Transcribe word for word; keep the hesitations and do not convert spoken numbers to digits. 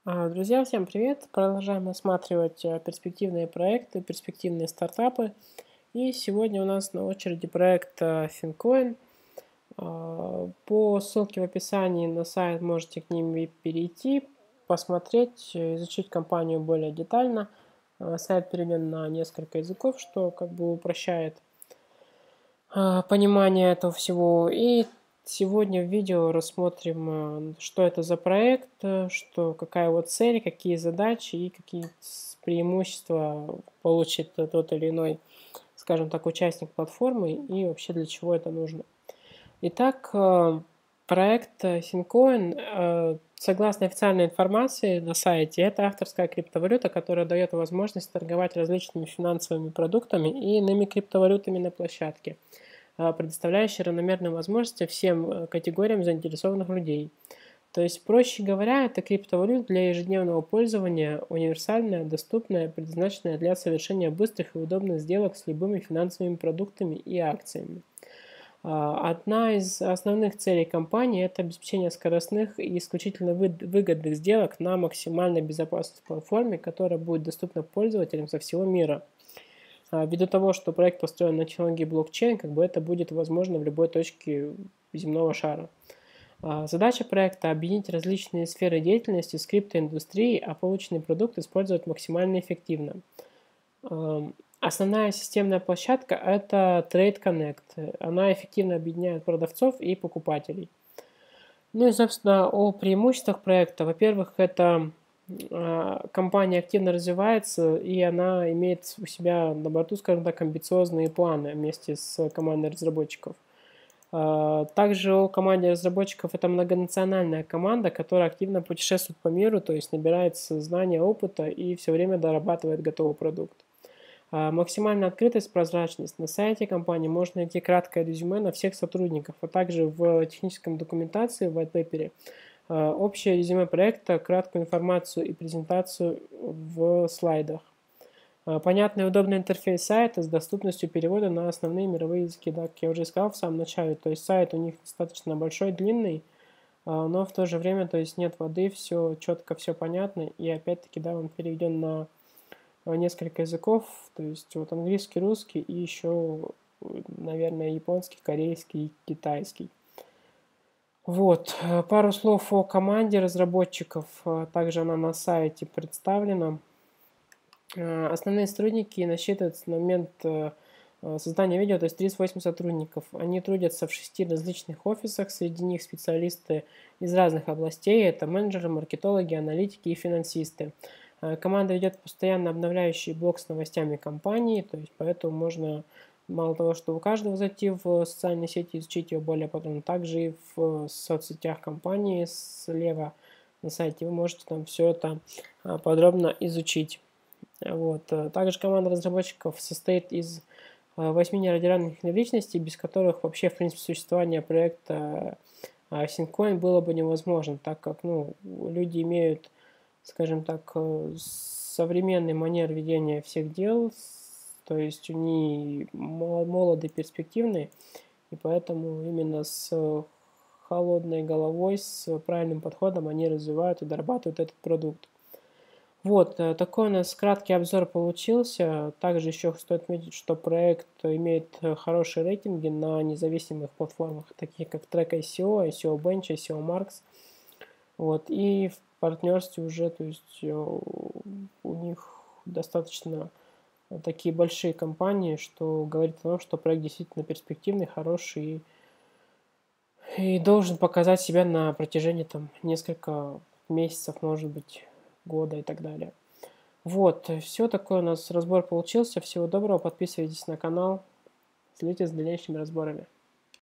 А, Друзья, всем привет! Продолжаем осматривать э, перспективные проекты, перспективные стартапы. И сегодня у нас на очереди проект э, Finncoin. А, По ссылке в описании на сайт можете к ним и перейти, посмотреть, э, изучить компанию более детально. А, Сайт переведен на несколько языков, что как бы упрощает а, понимание этого всего. И сегодня в видео рассмотрим, а, что это за проект, э, что, какая его цель, какие задачи и какие с- преимущества получит э, тот или иной, скажем так, участник платформы и вообще для чего это нужно. Итак, э, проект э, Finncoin, э, согласно официальной информации на сайте, это авторская криптовалюта, которая дает возможность торговать различными финансовыми продуктами и иными криптовалютами на площадке, а, предоставляющей равномерные возможности всем э, категориям заинтересованных людей. То есть, проще говоря, это криптовалюта для ежедневного пользования, универсальная, доступная, предназначенная для совершения быстрых и удобных сделок с любыми финансовыми продуктами и акциями. А, Одна из основных целей компании – это обеспечение скоростных и исключительно вы- выгодных сделок на максимально безопасной платформе, которая будет доступна пользователям со всего мира. А, Ввиду того, что проект построен на технологии блокчейн, как бы это будет возможно в любой точке земного шара. А, Задача проекта – объединить различные сферы деятельности с криптоиндустрией, а полученный продукт использовать максимально эффективно. Ам, Основная системная площадка – это Trade Connect. Она эффективно объединяет продавцов и покупателей. Ну и, собственно, о преимуществах проекта. Во-первых, это а, компания активно развивается, и она имеет у себя на борту, скажем так, амбициозные планы вместе с командой разработчиков. А, Также о команде разработчиков это многонациональная команда, которая активно путешествует по миру, то есть набирает знания, опыта и все время дорабатывает готовый продукт. А, Максимальная открытость, прозрачность. На сайте компании можно найти краткое резюме на всех сотрудников, а также в техническом документации, в white paper, а, общее резюме проекта, краткую информацию и презентацию в слайдах. А, Понятный и удобный интерфейс сайта с доступностью перевода на основные мировые языки. Да, как я уже сказал в самом начале, то есть сайт у них достаточно большой, длинный, а, но в то же время, то есть нет воды, все четко, все понятно, и опять-таки, да, он переведен на а, несколько языков, то есть вот английский, русский и еще, наверное, японский, корейский, китайский. Вот, э, пару слов о команде разработчиков, а, также она на сайте представлена. Э, Основные сотрудники насчитываются на момент э, э, создания видео, то есть тридцать восемь сотрудников. Они трудятся в шести различных офисах, среди них специалисты из разных областей. Это менеджеры, маркетологи, аналитики и финансисты. Э, Команда ведет постоянно обновляющий блог с новостями компании, то есть поэтому можно мало того, что у каждого зайти в социальные сети, изучить ее более подробно, также и в соцсетях компании слева на сайте вы можете там все это а, подробно изучить. Вот. э, Также команда разработчиков состоит из а, восьми неординарных личностей, без которых вообще, в принципе, существование проекта а, Syncoin было бы невозможно, так как ну, люди имеют, скажем так, э, современный манер ведения всех дел, с- то есть они мо- молоды, перспективны, и поэтому именно с э, холодной головой, с правильным подходом они развивают и дорабатывают этот продукт. Вот, э, такой у нас краткий обзор получился. Также еще стоит отметить, что проект имеет э, хорошие рейтинги на независимых платформах, таких как Track ай си о, ай си о Bench, ай си о Marks. Вот, и в партнерстве уже, то есть э, у них достаточно э, такие большие компании, что говорит о том, что проект действительно перспективный, хороший и, и должен показать себя на протяжении там несколько месяцев, может быть, года и так далее. Вот, все такой у нас разбор получился. Всего доброго, подписывайтесь на канал, следите за дальнейшими разборами.